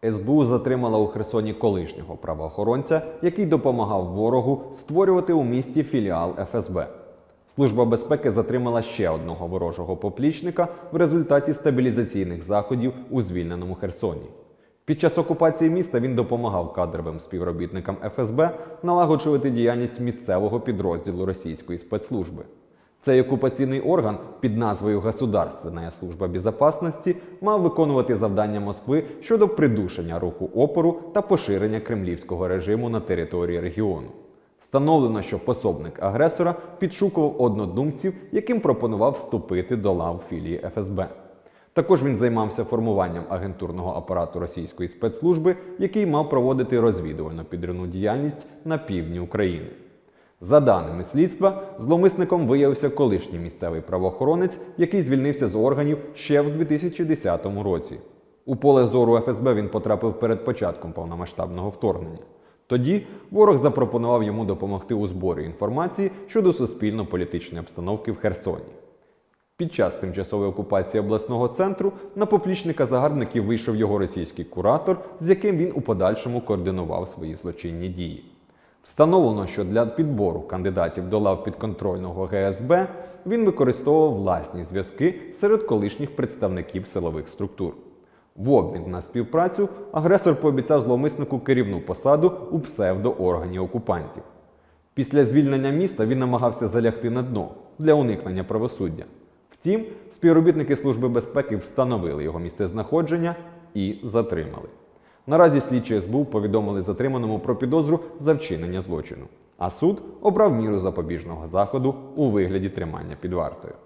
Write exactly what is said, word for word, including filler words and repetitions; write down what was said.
ес бе у затримала у Херсоні колишнього правоохоронця, який допомагав ворогу створювати у місті філіал еф ес бе. Служба безпеки затримала ще одного ворожого поплічника в результаті стабілізаційних заходів у звільненому Херсоні. Під час окупації міста він допомагав кадровим співробітникам еф ес бе налагоджувати діяльність місцевого підрозділу російської спецслужби. Цей окупаційний орган під назвою «Государственная служба безопасности» мав виконувати завдання Москви щодо придушення руху опору та поширення кремлівського режиму на території регіону. Встановлено, що пособник агресора підшукував однодумців, яким пропонував вступити до лав філії еф ес бе. Також він займався формуванням агентурного апарату російської спецслужби, який мав проводити розвідувально-підривну діяльність на півдні України. За даними слідства, зловмисником виявився колишній місцевий правоохоронець, який звільнився з органів ще в дві тисячі десятому році. У поле зору еф ес бе він потрапив перед початком повномасштабного вторгнення. Тоді ворог запропонував йому допомогти у зборі інформації щодо суспільно-політичної обстановки в Херсоні. Під час тимчасової окупації обласного центру на поплічника загарбників вийшов його російський куратор, з яким він у подальшому координував свої злочинні дії. Встановлено, що для підбору кандидатів до лав підконтрольного ге ес бе він використовував власні зв'язки серед колишніх представників силових структур. В обмін на співпрацю агресор пообіцяв зловмиснику керівну посаду у псевдооргані окупантів. Після звільнення міста він намагався залягти на дно для уникнення правосуддя. Втім, співробітники Служби безпеки встановили його місцезнаходження і затримали. Наразі слідчі ес бе у повідомили затриманому про підозру за вчинення злочину, а суд обрав міру запобіжного заходу у вигляді тримання під вартою.